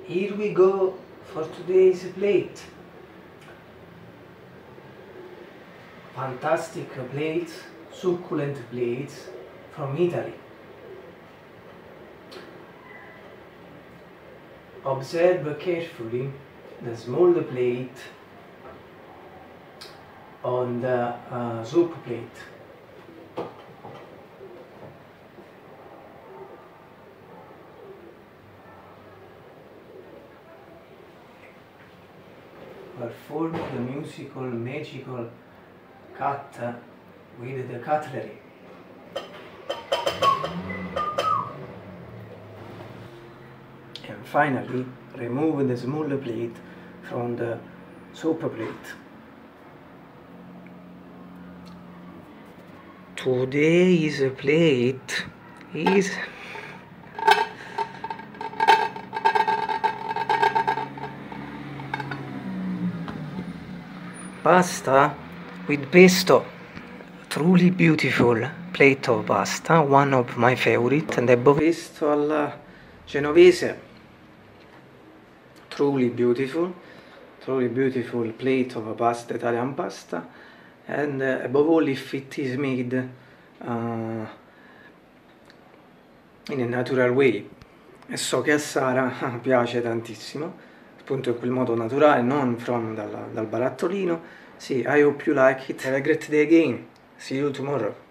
Here we go for today's plate. Fantastic plates, succulent plates from Italy. Observe carefully the small plate on the soup plate. Perform the musical, magical cut with the cutlery. And finally, remove the small plate from the soup plate. Today's plate is pasta with pesto. Truly beautiful plate of pasta, one of my favorite, and above pesto alla genovese. Truly beautiful plate of pasta, Italian pasta, and above all if it is made in a natural way. E so che a Sara piace tantissimo, appunto in quel modo naturale, non dal barattolino. Sì, I hope you like it. Have a great day again. See you tomorrow.